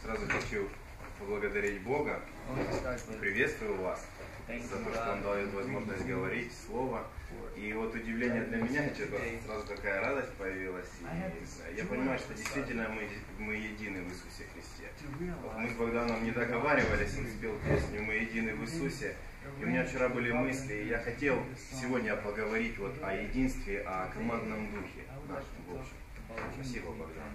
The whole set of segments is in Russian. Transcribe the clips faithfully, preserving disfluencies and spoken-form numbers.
Сразу хочу поблагодарить Бога. Приветствую вас за то, что Он дает возможность говорить Слово. И вот удивление для меня, что сразу такая радость появилась. И я понимаю, что действительно мы, мы едины в Иисусе Христе. Вот мы с Богданом не договаривались, он спел песню «Мы едины в Иисусе». И у меня вчера были мысли, и я хотел сегодня поговорить вот о единстве, о командном духе нашем, в общем. Спасибо, Богдан.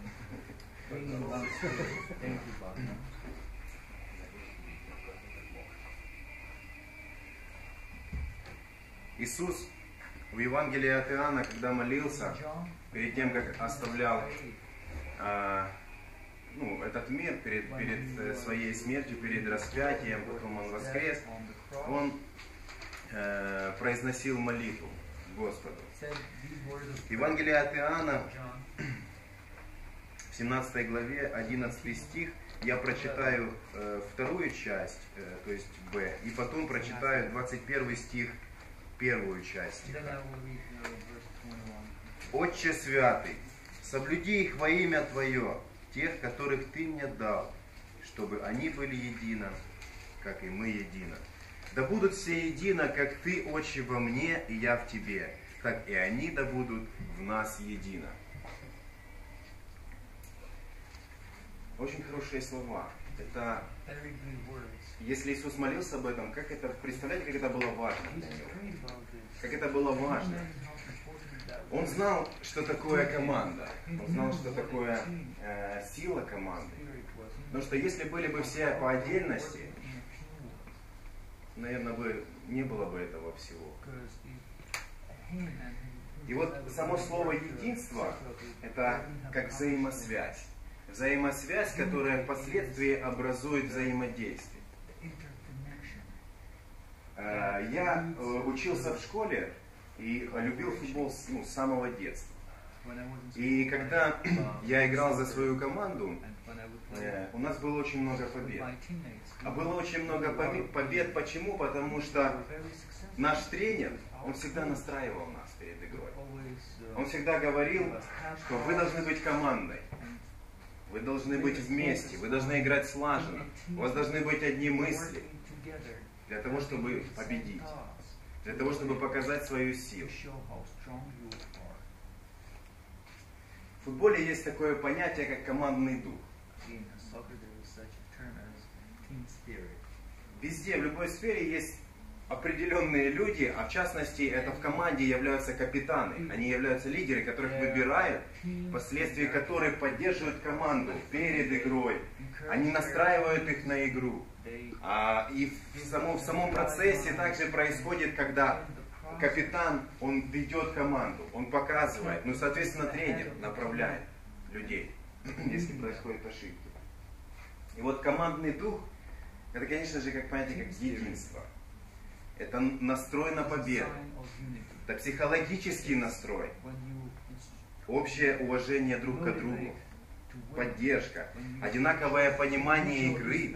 Иисус в Евангелии от Иоанна, когда молился, перед тем, как оставлял э, ну, этот мир, перед, перед своей смертью, перед распятием, потом Он воскрес, Он э, произносил молитву Господу. Евангелие от Иоанна, в семнадцатой главе, одиннадцатый стих, я прочитаю э, вторую часть, э, то есть Б, и потом прочитаю двадцать первый стих, первую часть. «Отче святый, соблюди их во имя Твое, тех, которых Ты мне дал, чтобы они были едино, как и мы едино. Да будут все едино, как Ты, Отче, во мне, и я в Тебе, так и они да будут в нас едино». Очень хорошие слова. Это, если Иисус молился об этом, как это, представляете, как это было важно для Него? Как это было важно. Он знал, что такое команда. Он знал, что такое э, сила команды. Потому что если были бы все по отдельности, наверное, бы не было бы этого всего. И вот само слово «единство» — это как взаимосвязь. Взаимосвязь, которая впоследствии образует взаимодействие. Я учился в школе и любил футбол ну, с самого детства. И когда я играл за свою команду, у нас было очень много побед. А было очень много побед. Почему? Потому что наш тренер, он всегда настраивал нас перед игрой. Он всегда говорил, что вы должны быть командой. Вы должны быть вместе, вы должны играть слаженно, у вас должны быть одни мысли для того, чтобы победить, для того, чтобы показать свою силу. В футболе есть такое понятие, как командный дух. Везде, в любой сфере есть определенные люди, а в частности, это в команде являются капитаны. Они являются лидеры, которых выбирают, впоследствии которых поддерживают команду перед игрой. Они настраивают их на игру. А, и в самом, в самом процессе также происходит, когда капитан, он ведет команду, он показывает, ну, соответственно, тренер направляет людей, если происходят ошибки. И вот командный дух, это, конечно же, как понятие, как единство. Это настрой на победу. Это психологический настрой. Общее уважение друг к другу. Поддержка. Одинаковое понимание игры.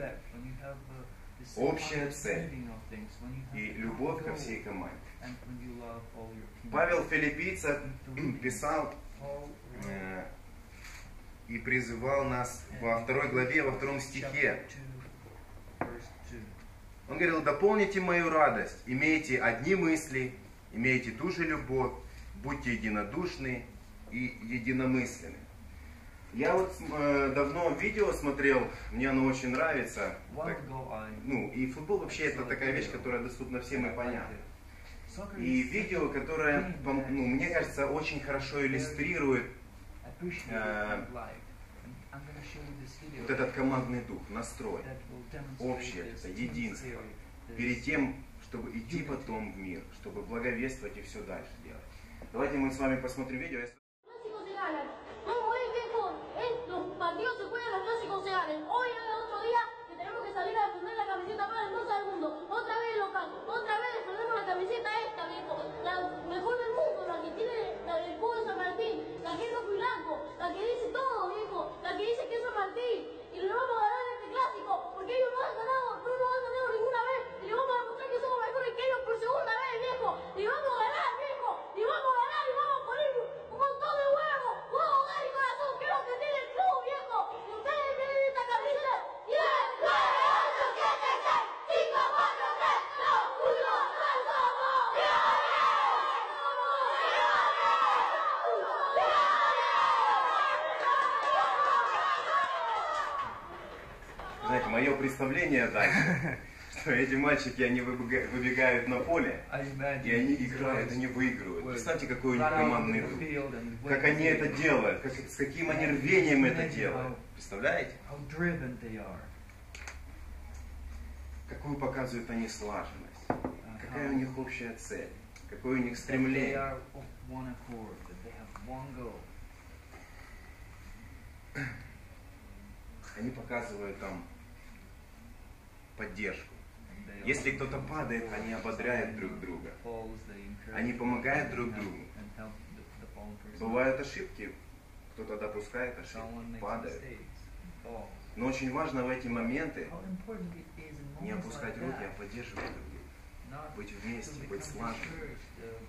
Общая цель. И любовь ко всей команде. Павел Филиппийцам писал э, и призывал нас во второй главе, во втором стихе. Он говорил: дополните мою радость, имейте одни мысли, имейте ту же любовь, будьте единодушны и единомысленны. Я вот э, давно видео смотрел, мне оно очень нравится. Так, ну, и футбол вообще это такая вещь, которая доступна всем и понятна. И видео, которое, ну, мне кажется, очень хорошо иллюстрирует э, вот этот командный дух, настрой, общее, это единство, перед тем, чтобы идти потом в мир, чтобы благовествовать и все дальше делать. Давайте мы с вами посмотрим видео. Y le vamos a ganar este clásico, porque ellos no han ganado, no nos han ganado ninguna vez, y le vamos a demostrar que somos mejores que ellos por segunda vez, viejo, y vamos a ganar, viejo, y vamos a ganar, y vamos a poner un montón de huevos, vamos a dar y corazón, que es lo que tiene el club, viejo, y ustedes tienen esta camiseta, знаете, мое представление дальше, что эти мальчики, они выбега- выбегают на поле, и они играют, они выигрывают. Представьте, какой у них командный дух. Как они это делают, как, с каким они рвением это делают. Представляете? Какую показывают они слаженность. Какая у них общая цель. Какое у них стремление. Они показывают там поддержку. Если кто-то падает, они ободряют друг друга. Они помогают друг другу. Бывают ошибки, кто-то допускает ошибки, падает. Но очень важно в эти моменты не опускать руки, а поддерживать друг друга. Быть вместе, быть слаженными.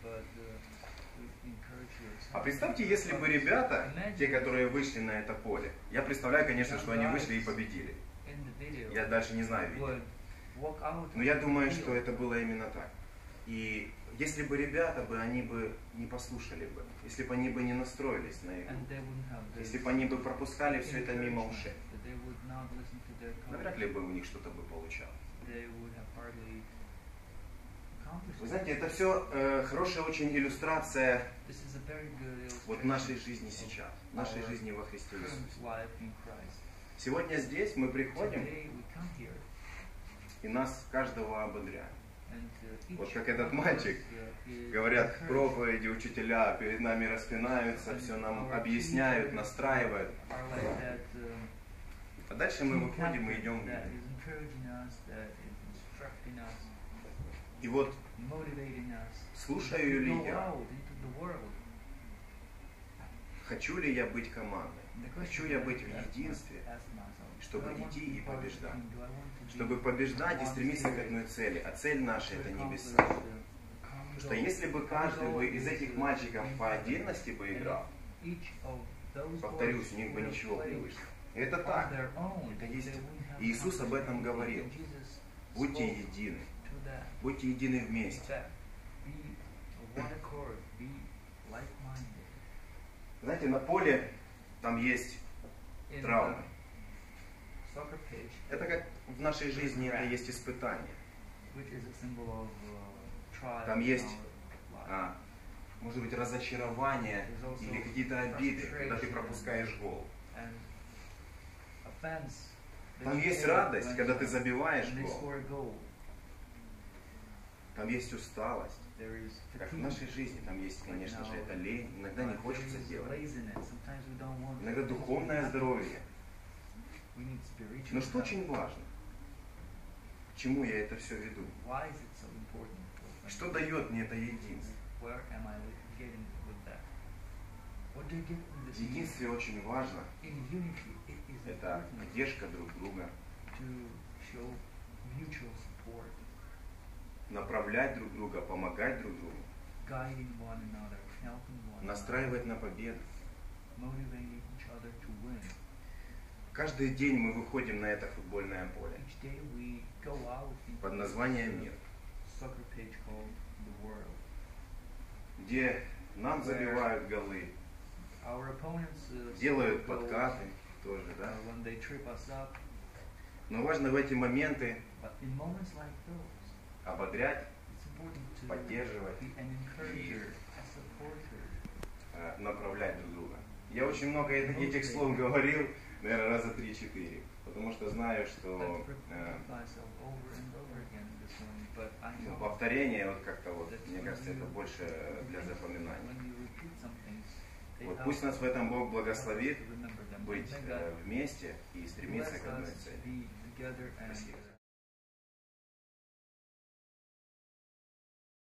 А представьте, если бы ребята, те, которые вышли на это поле, я представляю, конечно, что они вышли и победили. Я дальше не знаю видео. Но я думаю, что это было именно так. И если бы ребята бы, они бы не послушали бы, если бы они бы не настроились на игру, если бы они бы пропускали все это мимо ушей, навряд ли бы у них что-то бы получалось. Вы знаете, это все э, хорошая очень иллюстрация вот нашей жизни сейчас, нашей жизни во Христе Иисусе. Сегодня здесь мы приходим, и нас каждого ободряют. Вот как этот мальчик, говорят, проповеди, учителя перед нами распинаются, все нам объясняют, настраивают. А дальше мы выходим и идем в мир. И вот, слушаю ли я, хочу ли я быть командой, хочу я быть в единстве, чтобы идти и побеждать. Чтобы побеждать и стремиться к одной цели. А цель наша это небеса. Потому что если бы каждый бы из этих мальчиков по отдельности бы играл, повторюсь, у них бы ничего не вышло. И это так. Это есть. И Иисус об этом говорил. Будьте едины. Будьте едины вместе. Знаете, на поле там есть травмы. Это как в нашей жизни это есть испытание. Там есть, а, может быть, разочарование или какие-то обиды, когда ты пропускаешь гол. Там есть радость, когда ты забиваешь гол. Там есть усталость. Как в нашей жизни, там есть, конечно же, это лень. Иногда не хочется делать. Иногда духовное здоровье. Но что очень важно? К чему я это все веду? Что дает мне это единство? В единстве очень важно. Это поддержка друг друга. Направлять друг друга, помогать друг другу. Настраивать на победу. Каждый день мы выходим на это футбольное поле под названием «Мир», где нам забивают голы, делают подкаты тоже, да? Но важно в эти моменты ободрять, поддерживать и э, направлять друг друга. Я очень много этих слов говорил, наверное, раза три-четыре, потому что знаю, что э, ну, повторение, вот как-то вот, мне кажется, это больше для запоминания. Вот пусть нас в этом Бог благословит быть э, вместе и стремиться к одной цели. Спасибо.